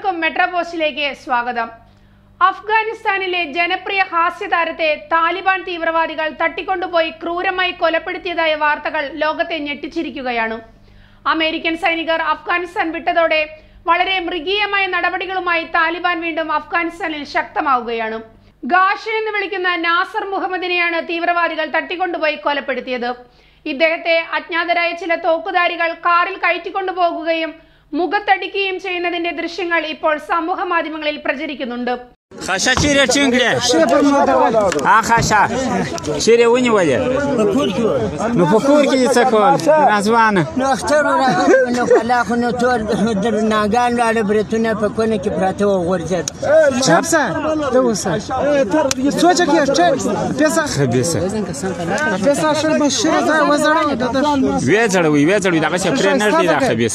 ഏവർക്കും മെട്രോ പോസ്റ്റിലേക്ക് സ്വാഗതം. അഫ്ഗാനിസ്ഥാനിലെ ജനപ്രിയ ഹാസ്യതാരത്തെ താലിബാൻ തീവ്രവാദികൾ തട്ടിക്കൊണ്ടുപോയി ക്രൂരമായി കൊലപ്പെടുത്തിയതായ വാർത്തകൾ ലോകത്തെ ഞെട്ടിച്ചിരിക്കുകയാണ്. അമേരിക്കൻ സൈനികർ അഫ്ഗാനിസ്ഥാൻ വിട്ടതോടെ വളരെ മൃഗീയമായ നടപടികളുമായി താലിബാൻ വീണ്ടും അഫ്ഗാനിസ്ഥാനിൽ ശക്തമാവുകയാണ്. ഗാഷ എന്ന് വിളിക്കുന്ന നാസർ മുഹമ്മദിനെയാണ് തീവ്രവാദികൾ തട്ടിക്കൊണ്ടുപോയി കൊലപ്പെടുത്തിയത്. ഇദ്ദേഹത്തെ അജ്ഞാതരായ ചില തോക്കുധാരികൾ കാറിൽ കയറ്റിക്കൊണ്ടുപോകുകയും മുഖത്തടിക്കുകയും ചെയ്യുന്നതിന്റെ ദൃശ്യങ്ങൾ ഇപ്പോൾ സമൂഹ മാധ്യമങ്ങളിൽ പ്രചരിക്കുന്നുണ്ട്. Хаша чире чингля. А хаша. Чире у него є. Ну по курки цакол. Названо. Ну хтору ну фалаху ну тор наган вали бретуна поконе ки прато горзет. Чапса. Доуса. Сочак є ще. Песа. Хабеса. Песа шерба шерба вазарани дата. Ветер, так ще пренерді да хабес.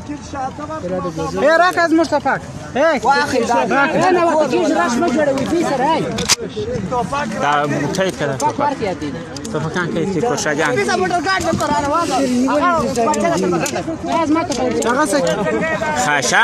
Рак از مصطفی. واخی دا. دا مچای کرده تو فکر کنی که کوشاگان خاشا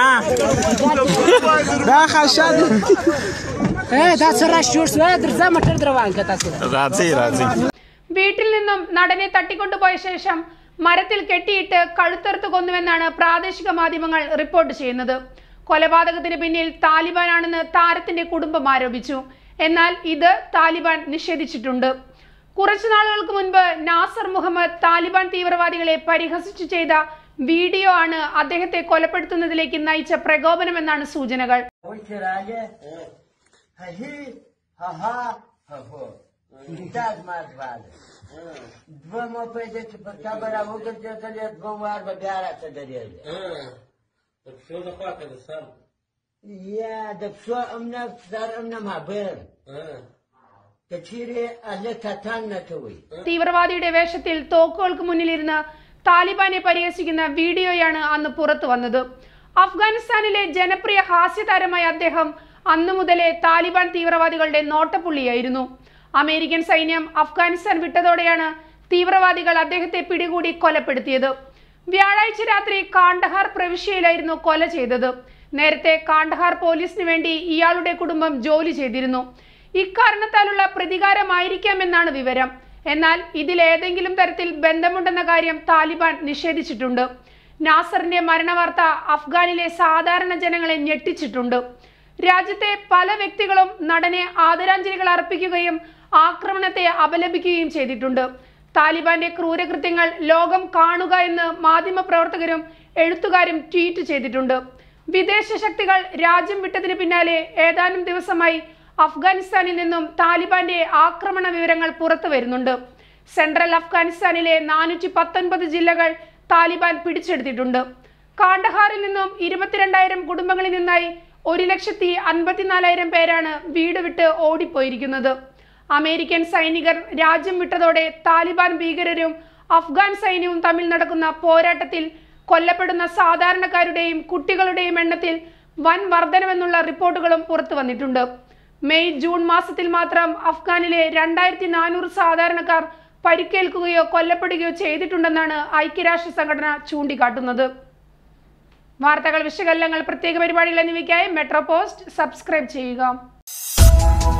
دا خاشا دا سراش جوړ سو درځه مټر دروان کتا سو راځي വീട്ടിൽ നിന്നും നടനെ തട്ടിക്കൊണ്ടുപോയ ശേഷം മരത്തിൽ കെട്ടിയിട്ട് കഴുത്തറുത്ത് കൊന്നുവെന്നാണ് പ്രാദേശിക മാധ്യമങ്ങൾ റിപ്പോർട്ട് ചെയ്യുന്നത്. കൊലപാതകത്തിന് പിന്നിൽ താലിബാനാണെന്ന് താരത്തിന്റെ കുടുംബം ആരോപിച്ചു. എന്നാൽ ഇത് താലിബാൻ നിഷേധിച്ചിട്ടുണ്ട്. കുറച്ചു നാളുകൾക്ക് മുൻപ് നാസർ മുഹമ്മദ് താലിബാൻ തീവ്രവാദികളെ പരിഹസിച്ചു ചെയ്ത വീഡിയോ ആണ് അദ്ദേഹത്തെ കൊലപ്പെടുത്തുന്നതിലേക്ക് നയിച്ച പ്രകോപനമെന്നാണ് സൂചനകൾ. തീവ്രവാദിയുടെ വേഷത്തിൽ തോക്കുകൾക്ക് മുന്നിലിരുന്ന് താലിബാനെ പരിഹസിക്കുന്ന വീഡിയോയാണ് അന്ന് പുറത്തു വന്നത്. അഫ്ഗാനിസ്ഥാനിലെ ജനപ്രിയ ഹാസ്യതാരമായ അദ്ദേഹം അന്നു മുതലേ താലിബാൻ തീവ്രവാദികളുടെ നോട്ടപ്പുള്ളിയായിരുന്നു. അമേരിക്കൻ സൈന്യം അഫ്ഗാനിസ്ഥാൻ വിട്ടതോടെയാണ് തീവ്രവാദികൾ അദ്ദേഹത്തെ പിടികൂടി കൊലപ്പെടുത്തിയത്. വ്യാഴാഴ്ച രാത്രി കാണ്ഡഹാർ പ്രവിശ്യയിലായിരുന്നു കൊല ചെയ്തത്. നേരത്തെ കാണ്ഡഹാർ പോലീസിന് വേണ്ടി ഇയാളുടെ കുടുംബം ജോലി ചെയ്തിരുന്നു. ഇക്കാരണത്താലുള്ള പ്രതികാരമായിരിക്കാമെന്നാണ് വിവരം. എന്നാൽ ഇതിലേതെങ്കിലും തരത്തിൽ ബന്ധമുണ്ടെന്ന കാര്യം താലിബാൻ നിഷേധിച്ചിട്ടുണ്ട്. നാസറിന്റെ മരണവാർത്ത അഫ്ഗാനിലെ സാധാരണ ജനങ്ങളെ ഞെട്ടിച്ചിട്ടുണ്ട്. രാജ്യത്തെ പല വ്യക്തികളും നടനെ ആദരാഞ്ജലികൾ അർപ്പിക്കുകയും ആക്രമണത്തെ അപലപിക്കുകയും ചെയ്തിട്ടുണ്ട്. താലിബാന്റെ ക്രൂരകൃത്യങ്ങൾ ലോകം കാണുക എന്ന് മാധ്യമപ്രവർത്തകരും എഴുത്തുകാരും ട്വീറ്റ് ചെയ്തിട്ടുണ്ട്. വിദേശ ശക്തികൾ രാജ്യം വിട്ടതിന് പിന്നാലെ ഏതാനും ദിവസമായി അഫ്ഗാനിസ്ഥാനിൽ നിന്നും താലിബാന്റെ ആക്രമണ വിവരങ്ങൾ പുറത്തു വരുന്നുണ്ട്. സെൻട്രൽ അഫ്ഗാനിസ്ഥാനിലെ 419 ജില്ലകൾ താലിബാൻ പിടിച്ചെടുത്തിട്ടുണ്ട്. കാണ്ഡഹാറിൽ നിന്നും 22,000 കുടുംബങ്ങളിൽ നിന്നായി 1,54,000 പേരാണ് വീട് വിട്ട് ഓടിപ്പോയിരിക്കുന്നത്. അമേരിക്കൻ സൈനികർ രാജ്യം വിട്ടതോടെ താലിബാൻ ഭീകരരും അഫ്ഗാൻ സൈന്യവും തമ്മിൽ നടക്കുന്ന പോരാട്ടത്തിൽ കൊല്ലപ്പെടുന്ന സാധാരണക്കാരുടെയും കുട്ടികളുടെയും എണ്ണത്തിൽ വൻ വർധനവെന്നുള്ള റിപ്പോർട്ടുകളും പുറത്തു വന്നിട്ടുണ്ട്. മെയ് ജൂൺ മാസത്തിൽ മാത്രം അഫ്ഗാനിലെ 2400 സാധാരണക്കാർ പരിക്കേൽക്കുകയോ കൊല്ലപ്പെടുകയോ ചെയ്തിട്ടുണ്ടെന്നാണ് ഐക്യരാഷ്ട്ര സംഘടന ചൂണ്ടിക്കാട്ടുന്നത്. വാർത്തകൾ, വിശകലനങ്ങൾ, പ്രത്യേക പരിപാടികൾ എന്നിവയ്ക്കായി മെട്രോ പോസ്റ്റ് സബ്സ്ക്രൈബ് ചെയ്യുക.